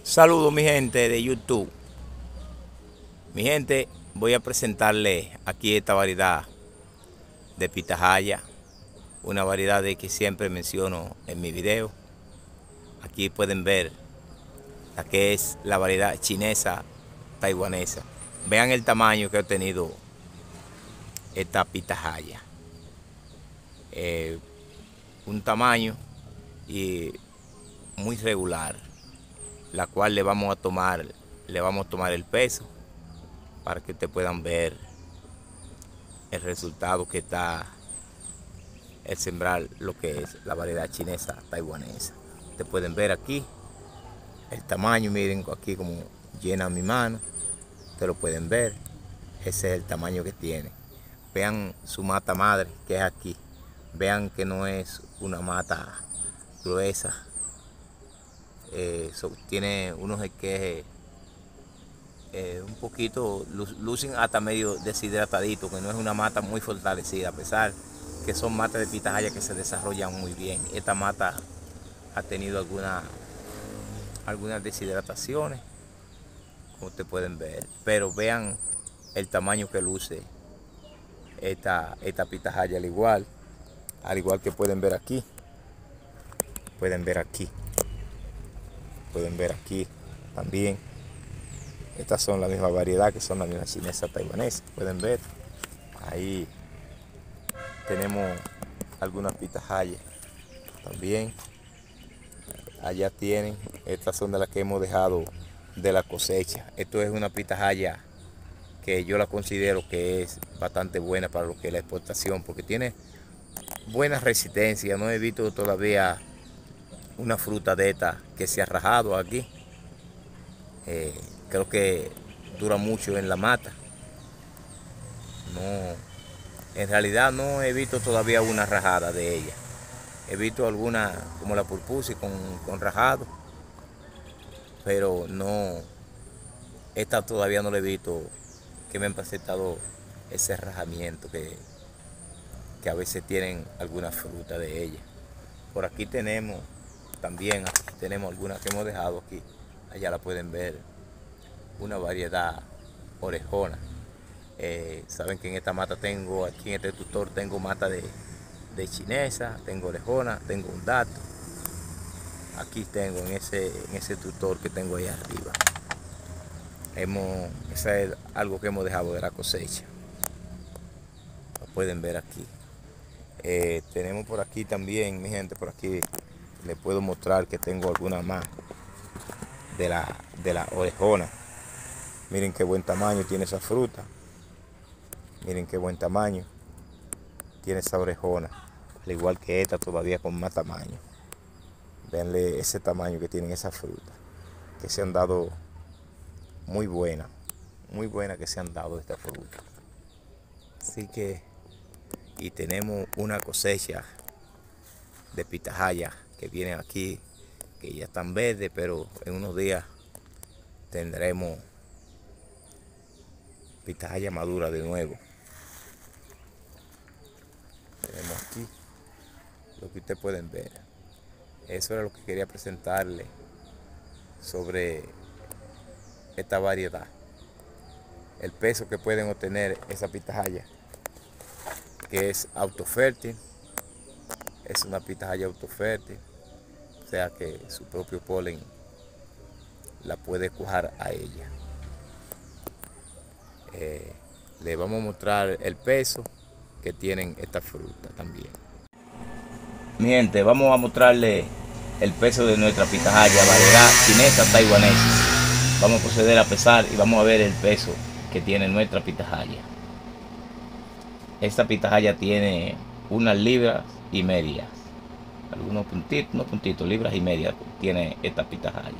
Saludos mi gente de YouTube. Mi gente, voy a presentarles aquí esta variedad de pitahaya, una variedad de que siempre menciono en mi video. Aquí pueden ver la que es la variedad chinesa taiwanesa. Vean el tamaño que ha tenido esta pitahaya. Un tamaño y muy regular, la cual le vamos a tomar el peso para que ustedes puedan ver el resultado que está el sembrar lo que es la variedad chinesa taiwanesa. Ustedes pueden ver aquí el tamaño, miren aquí como llena mi mano, ustedes lo pueden ver, ese es el tamaño que tiene. Vean su mata madre que es aquí, vean que no es una mata gruesa, tiene unos esquejes un poquito, lucen hasta medio deshidratadito, que no es una mata muy fortalecida, a pesar que son matas de pitahaya que se desarrollan muy bien. Esta mata ha tenido algunas deshidrataciones, como ustedes pueden ver, pero vean el tamaño que luce esta pitahaya, al igual que pueden ver aquí, pueden ver aquí también. Estas son la misma variedad, que son la misma chinesa taiwanesa. Pueden ver, ahí tenemos algunas pitahayas también. Allá tienen, estas son de las que hemos dejado de la cosecha. Esto es una pitahaya que yo la considero que es bastante buena para lo que es la exportación, porque tiene buena resistencia. No he visto todavía una fruta de esta que se ha rajado aquí. Creo que dura mucho en la mata. En realidad no he visto todavía una rajada de ella. He visto alguna como la purpuse con rajado, pero no, esta todavía no le he visto que me han presentado ese rajamiento que a veces tienen alguna fruta de ella. Por aquí tenemos también, aquí tenemos algunas que hemos dejado aquí. Allá la pueden ver, una variedad orejona. Saben que en esta mata tengo, aquí en este tutor tengo mata de chinesa, tengo orejona, tengo un dato. Aquí tengo en ese tutor que tengo ahí arriba. Esa es algo que hemos dejado de la cosecha. Lo pueden ver aquí. Tenemos por aquí también, mi gente, por aquí les puedo mostrar que tengo alguna más de la orejona. Miren qué buen tamaño tiene esa fruta. Miren qué buen tamaño tiene esa orejona. Al igual que esta, todavía con más tamaño. Veanle ese tamaño que tienen esa fruta. Que se han dado muy buena que se han dado esta fruta. Así que, y tenemos una cosecha de pitahaya que vienen aquí, que ya están verdes, pero en unos días tendremos pitahaya madura de nuevo. Tenemos aquí lo que ustedes pueden ver. Eso era lo que quería presentarle sobre esta variedad. El peso que pueden obtener esa pitahaya, que es autofértil. Es una pitahaya autofértil, o sea que su propio polen la puede cuajar a ella. Le vamos a mostrar el peso que tienen esta fruta también. Mi gente, vamos a mostrarle el peso de nuestra pitahaya, variedad chinesa taiwanesa. Vamos a proceder a pesar y vamos a ver el peso que tiene nuestra pitahaya. Esta pitahaya tiene 1,5 libras. Unos puntitos, libras y media tiene esta pitahaya.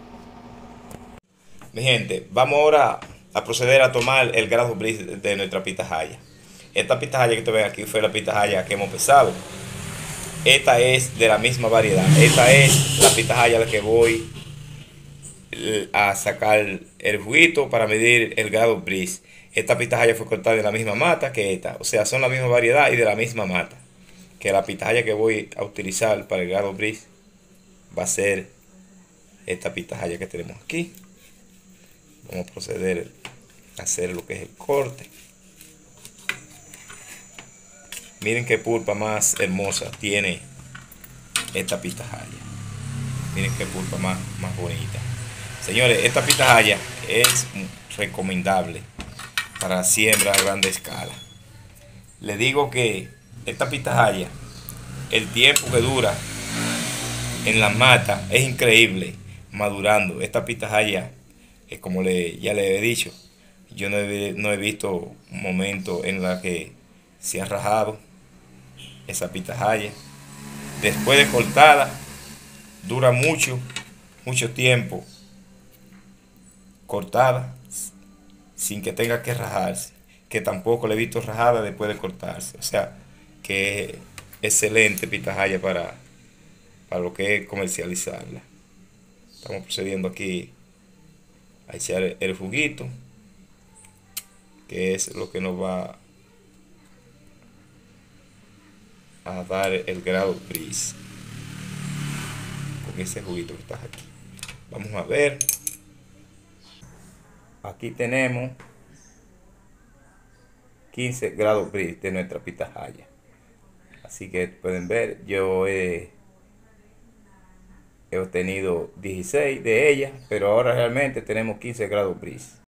Mi gente, vamos ahora a proceder a tomar el grado Brix de nuestra pitahaya. Esta pitahaya que te ven aquí fue la pitahaya que hemos pesado. Esta es de la misma variedad. Esta es la pitahaya a la que voy a sacar el juguito para medir el grado Brix. Esta pitahaya fue cortada de la misma mata que esta. O sea, son la misma variedad y de la misma mata. Que la pitahaya que voy a utilizar para el grado Brix va a ser esta pitahaya que tenemos aquí. Vamos a proceder a hacer lo que es el corte. Miren qué pulpa más hermosa tiene esta pitahaya. Miren qué pulpa más bonita. Señores, esta pitahaya es recomendable para siembra a grande escala. Le digo que esta pitahaya, el tiempo que dura en la mata es increíble madurando. Esta pitahaya, como ya le he dicho, yo no he visto un momento en la que se ha rajado esa pitahaya. Después de cortada, dura mucho tiempo cortada sin que tenga que rajarse, que tampoco le he visto rajada después de cortarse. O sea, que es excelente pitahaya para lo que es comercializarla. Estamos procediendo aquí a echar el juguito, que es lo que nos va a dar el grado gris con ese juguito que está aquí. Vamos a ver. Aquí tenemos 15 grados gris de nuestra pitahaya. Así que pueden ver, yo he obtenido 16 de ellas, pero ahora realmente tenemos 15 grados gris.